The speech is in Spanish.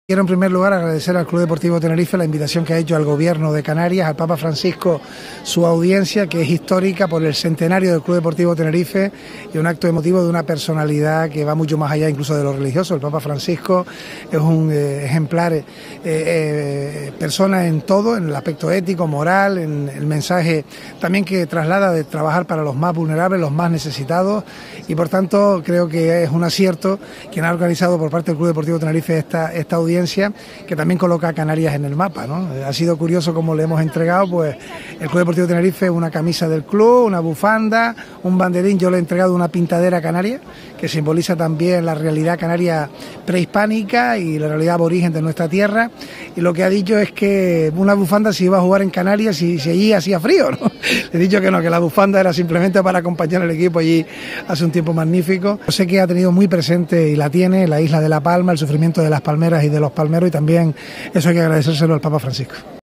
Quiero en primer lugar agradecer al Club Deportivo Tenerife la invitación que ha hecho al Gobierno de Canarias, al Papa Francisco, su audiencia que es histórica por el centenario del Club Deportivo Tenerife y un acto emotivo de una personalidad que va mucho más allá incluso de lo religioso. El Papa Francisco es un ejemplar persona en todo, en el aspecto ético, moral, en el mensaje también que traslada de trabajar para los más vulnerables, los más necesitados, y por tanto creo que es un acierto quien ha organizado por parte del Club Deportivo Tenerife esta audiencia, que también coloca a Canarias en el mapa, ¿no? Ha sido curioso cómo le hemos entregado, pues, el Club Deportivo Tenerife una camisa del club, una bufanda, un banderín. Yo le he entregado una pintadera canaria, que simboliza también la realidad canaria prehispánica y la realidad aborigen de nuestra tierra, y lo que ha dicho es que una bufanda se iba a jugar en Canarias si allí hacía frío, ¿no? Le he dicho que no, que la bufanda era simplemente para acompañar al equipo allí hace un tiempo magnífico. Yo sé que ha tenido muy presente, y la tiene, la isla de La Palma, el sufrimiento de las palmeras y de los palmeros, y también eso hay que agradecérselo al Papa Francisco.